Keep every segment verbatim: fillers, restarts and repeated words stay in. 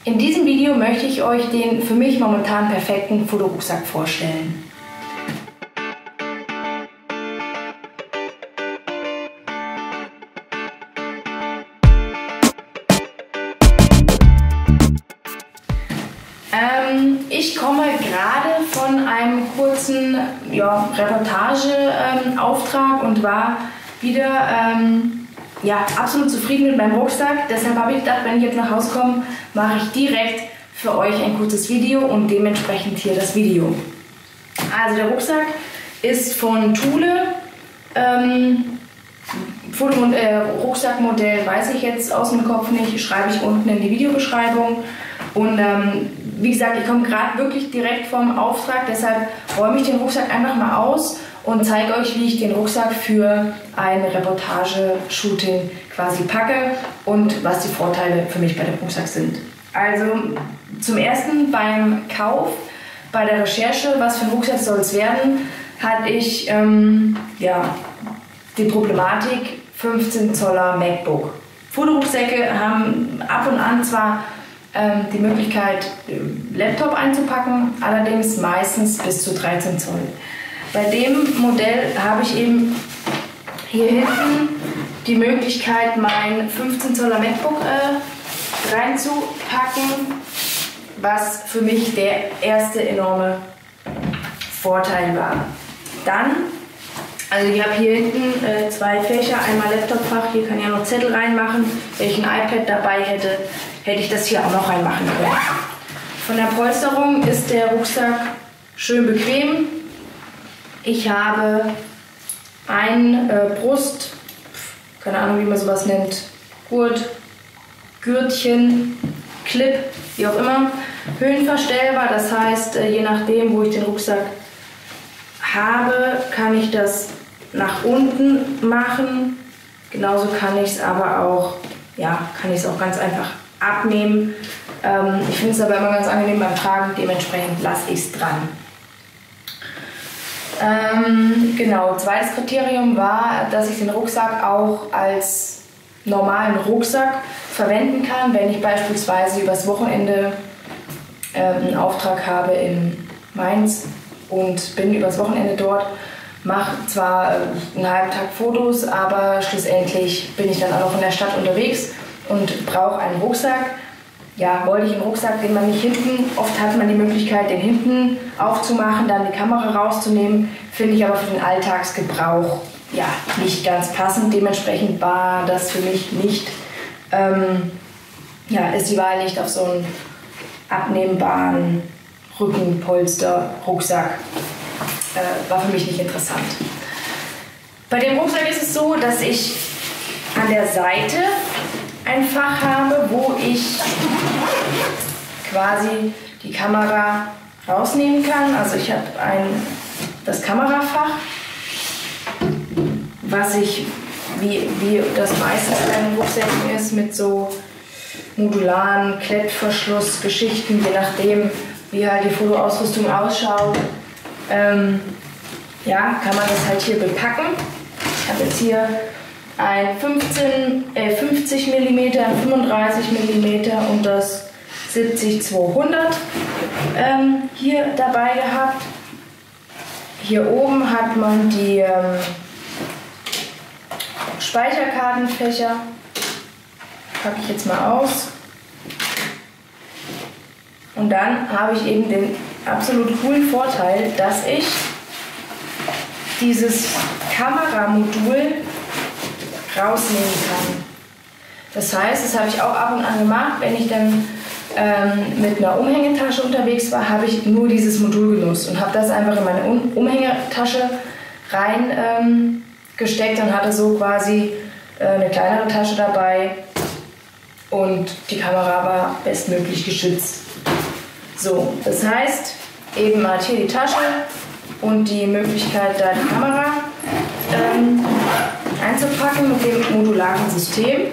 In diesem Video möchte ich euch den für mich momentan perfekten Fotorucksack vorstellen. Ähm, ich komme gerade von einem kurzen ja, Reportageauftrag ähm, und war wieder ähm, ja, absolut zufrieden mit meinem Rucksack. Deshalb habe ich gedacht, wenn ich jetzt nach Hause komme, mache ich direkt für euch ein kurzes Video und dementsprechend hier das Video. Also der Rucksack ist von Thule. Ähm, Foto- äh, Rucksackmodell weiß ich jetzt aus dem Kopf nicht, schreibe ich unten in die Videobeschreibung. Und ähm, wie gesagt, ich komme gerade wirklich direkt vom Auftrag, deshalb räume ich den Rucksack einfach mal aus und zeige euch, wie ich den Rucksack für ein Reportage-Shooting quasi packe und was die Vorteile für mich bei dem Rucksack sind. Also zum ersten beim Kauf, bei der Recherche, was für ein Rucksack soll es werden, hatte ich ähm, ja, die Problematik fünfzehn Zoller MacBook. Fotorucksäcke haben ab und an zwar ähm, die Möglichkeit, Laptop einzupacken, allerdings meistens bis zu dreizehn Zoll. Bei dem Modell habe ich eben hier hinten die Möglichkeit, mein fünfzehn Zoller MacBook äh, reinzupacken, was für mich der erste enorme Vorteil war. Dann, also ich habe hier hinten äh, zwei Fächer, einmal Laptopfach, hier kann ich ja noch Zettel reinmachen. Wenn ich ein iPad dabei hätte, hätte ich das hier auch noch reinmachen können. Von der Polsterung ist der Rucksack schön bequem. Ich habe ein äh, Brust, keine Ahnung, wie man sowas nennt, Gurt, Gürtchen, Clip, wie auch immer, höhenverstellbar. Das heißt, äh, je nachdem, wo ich den Rucksack habe, kann ich das nach unten machen. Genauso kann ich es aber auch, ja, kann ich es auch ganz einfach abnehmen. Ähm, ich finde es aber immer ganz angenehm beim Tragen, dementsprechend lasse ich es dran. Ähm, genau, zweites Kriterium war, dass ich den Rucksack auch als normalen Rucksack verwenden kann, wenn ich beispielsweise übers Wochenende äh, einen Auftrag habe in Mainz und bin übers Wochenende dort, mache zwar äh, einen halben Tag Fotos, aber schlussendlich bin ich dann auch noch in der Stadt unterwegs und brauche einen Rucksack. Ja, wollte ich einen Rucksack, den man nicht hinten, oft hat man die Möglichkeit, den hinten aufzumachen, dann die Kamera rauszunehmen, finde ich aber für den Alltagsgebrauch ja, nicht ganz passend. Dementsprechend war das für mich nicht, ähm, ja, ist die Wahl nicht auf so einen abnehmbaren Rückenpolster-Rucksack, äh, war für mich nicht interessant. Bei dem Rucksack ist es so, dass ich an der Seite ein Fach habe, wo ich quasi die Kamera rausnehmen kann. Also ich habe ein, das Kamerafach, was ich, wie, wie das meistens bei den Rucksäcken ist, mit so modularen Klettverschlussgeschichten, je nachdem, wie halt die Fotoausrüstung ausschaut, ähm, ja, kann man das halt hier bepacken. Ich habe jetzt hier ein fünfzehn, äh, fünfzig Millimeter, ein fünfunddreißig Millimeter und das siebzig zweihundert ähm, hier dabei gehabt. Hier oben hat man die ähm, Speicherkartenfächer. Packe ich jetzt mal aus. Und dann habe ich eben den absolut coolen Vorteil, dass ich dieses Kameramodul rausnehmen kann. Das heißt, das habe ich auch ab und an gemacht, wenn ich dann ähm, mit einer Umhängetasche unterwegs war, habe ich nur dieses Modul genutzt und habe das einfach in meine um Umhängetasche rein ähm, gesteckt und hatte so quasi äh, eine kleinere Tasche dabei und die Kamera war bestmöglich geschützt. So, das heißt, eben hat hier die Tasche und die Möglichkeit, da die Kamera ähm, einzupacken mit dem modularen System.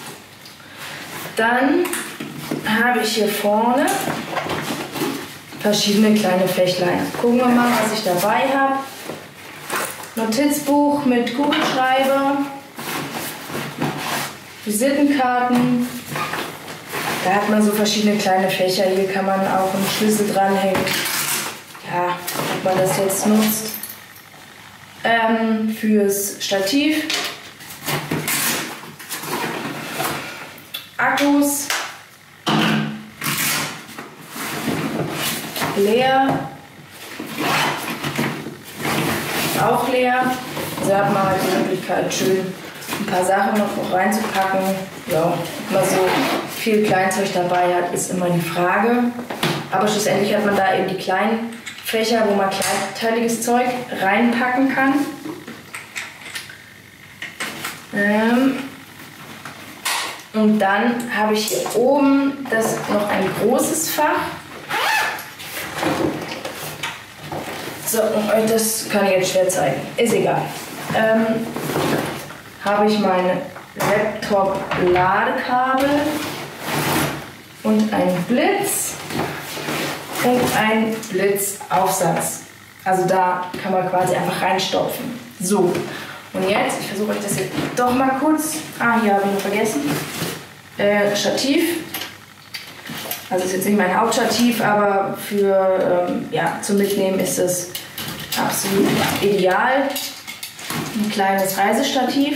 Dann habe ich hier vorne verschiedene kleine Fächlein. Gucken wir mal, was ich dabei habe. Notizbuch mit Kugelschreiber, Visitenkarten, Da hat man so verschiedene kleine Fächer. Hier kann man auch einen Schlüssel dranhängen. Ja, ob man das jetzt nutzt. Ähm, fürs Stativ. Akkus. Leer. Auch leer. Also hat man halt die Möglichkeit, schön ein paar Sachen noch reinzupacken. Ja, ob man so viel Kleinzeug dabei hat, ist immer die Frage. Aber schlussendlich hat man da eben die kleinen Fächer, wo man kleinteiliges Zeug reinpacken kann. Ähm Und dann habe ich hier oben das noch ein großes Fach. So, und das kann ich jetzt schwer zeigen. Ist egal. Ähm, habe ich meine Laptop-Ladekabel und einen Blitz und einen Blitzaufsatz. Also da kann man quasi einfach reinstopfen. So, und jetzt, ich versuche euch das jetzt doch mal kurz. Ah, hier habe ich noch vergessen. Äh, Stativ. Also ist jetzt nicht mein Hauptstativ, aber für ähm, ja, zum Mitnehmen ist es absolut ideal. Ein kleines Reisestativ.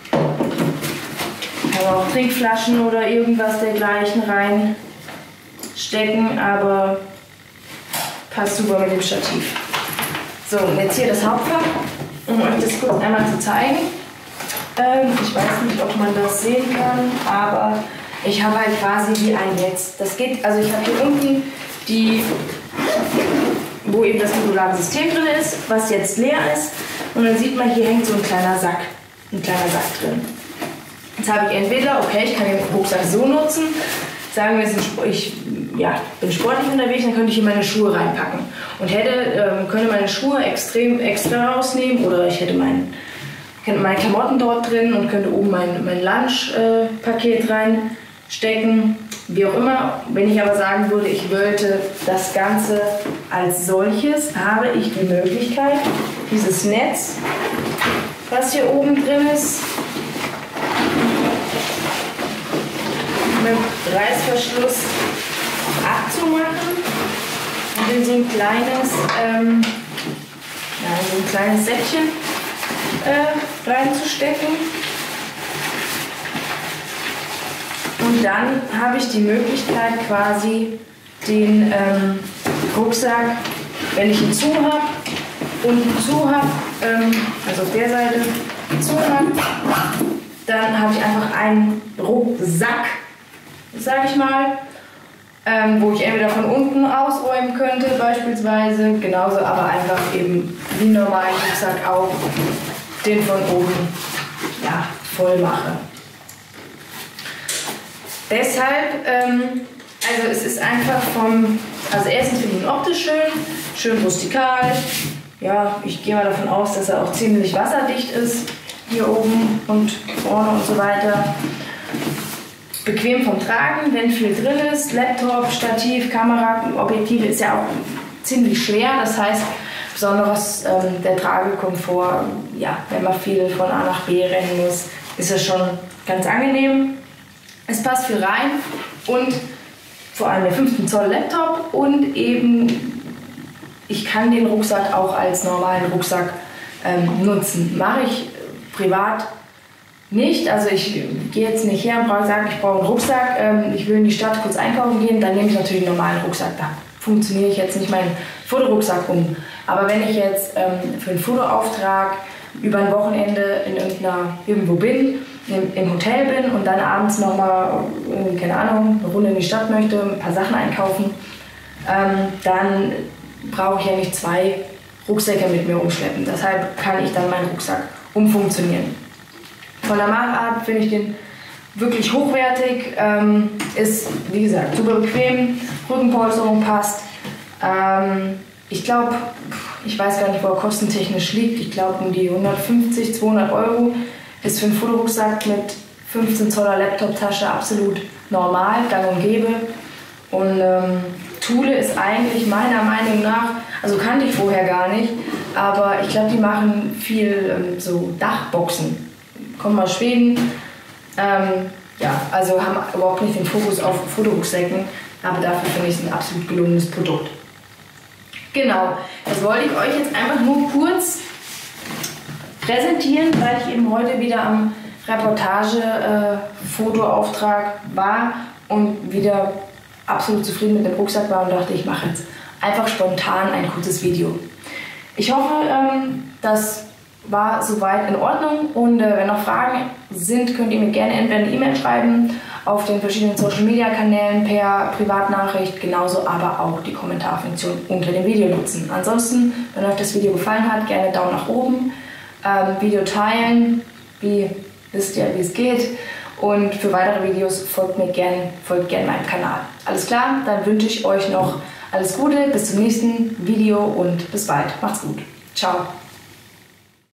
Kann man auch Trinkflaschen oder irgendwas dergleichen reinstecken, aber passt super mit dem Stativ. So, und jetzt hier das Hauptfach, um euch das kurz einmal zu zeigen. Ähm, ich weiß nicht, ob man das sehen kann, aber ich habe halt quasi wie ein Netz. Das geht, also ich habe hier unten die, wo eben das modulare System drin ist, was jetzt leer ist. Und dann sieht man, hier hängt so ein kleiner Sack, ein kleiner Sack drin. Jetzt habe ich entweder, okay, ich kann den Rucksack so nutzen, sagen wir, ich ja, bin sportlich unterwegs, dann könnte ich hier meine Schuhe reinpacken. Und hätte, ähm, könnte meine Schuhe extrem extra rausnehmen oder ich hätte mein, meine Klamotten dort drin und könnte oben mein, mein Lunchpaket äh, reinstecken. Wie auch immer, wenn ich aber sagen würde, ich wollte das Ganze als solches, habe ich die Möglichkeit, dieses Netz, was hier oben drin ist, mit Reißverschluss abzumachen und in so ein kleines, ähm, ja, so ein kleines Säckchen äh, reinzustecken. Und dann habe ich die Möglichkeit, quasi den ähm, Rucksack, wenn ich ihn zu habe, unten zu habe, ähm, also auf der Seite zu habe, dann habe ich einfach einen Rucksack, sage ich mal, ähm, wo ich entweder von unten ausräumen könnte beispielsweise, genauso aber einfach eben wie einen normalen Rucksack auch den von oben ja, voll mache. Deshalb, ähm, also es ist einfach vom, also erstens finde ich ihn optisch schön, schön rustikal. Ja, ich gehe mal davon aus, dass er auch ziemlich wasserdicht ist, hier oben und vorne und so weiter. Bequem vom Tragen, wenn viel drin ist, Laptop, Stativ, Kamera, Objektive ist ja auch ziemlich schwer, das heißt, besonders ähm, der Tragekomfort, ja, wenn man viel von A nach B rennen muss, ist es schon ganz angenehm. Es passt viel rein und vor allem der fünfzehn Zoll Laptop und eben ich kann den Rucksack auch als normalen Rucksack ähm, nutzen. Mache ich privat nicht, also ich gehe jetzt nicht her und brauche sagen, ich brauche einen Rucksack, ähm, ich will in die Stadt kurz einkaufen gehen, dann nehme ich natürlich einen normalen Rucksack. Da funktioniere ich jetzt nicht meinen Fotorucksack um. Aber wenn ich jetzt ähm, für einen Fotoauftrag über ein Wochenende in irgendeiner, irgendwo bin, im, im Hotel bin und dann abends nochmal, keine Ahnung, eine Runde in die Stadt möchte, ein paar Sachen einkaufen, ähm, dann brauche ich ja nicht zwei Rucksäcke mit mir umschleppen. Deshalb kann ich dann meinen Rucksack umfunktionieren. Von der Machart finde ich den wirklich hochwertig, ähm, ist wie gesagt super bequem, Rückenpolsterung passt. Ähm, ich glaube, ich weiß gar nicht, wo er kostentechnisch liegt, ich glaube um die hundertfünfzig, zweihundert Euro. Ist für einen Fotorucksack mit fünfzehn Zoller Laptop-Tasche absolut normal, gang und gäbe. Und ähm, Thule ist eigentlich meiner Meinung nach, also kannte ich vorher gar nicht, aber ich glaube, die machen viel ähm, so Dachboxen. Kommen aus Schweden, ähm, ja, also haben überhaupt nicht den Fokus auf Fotorucksäcken, aber dafür finde ich es ein absolut gelungenes Produkt. Genau, das wollte ich euch jetzt einfach nur kurz präsentieren, weil ich eben heute wieder am Reportage-Fotoauftrag äh, war und wieder absolut zufrieden mit dem Rucksack war und dachte, ich mache jetzt einfach spontan ein kurzes Video. Ich hoffe, ähm, das war soweit in Ordnung und äh, wenn noch Fragen sind, könnt ihr mir gerne entweder eine E-Mail schreiben, auf den verschiedenen Social-Media-Kanälen per Privatnachricht, genauso aber auch die Kommentarfunktion unter dem Video nutzen. Ansonsten, wenn euch das Video gefallen hat, gerne Daumen nach oben, ähm, Video teilen, wie wisst ihr, wie es geht, und für weitere Videos folgt mir gerne, folgt gerne meinem Kanal. Alles klar, dann wünsche ich euch noch alles Gute, bis zum nächsten Video und bis bald. Macht's gut. Ciao.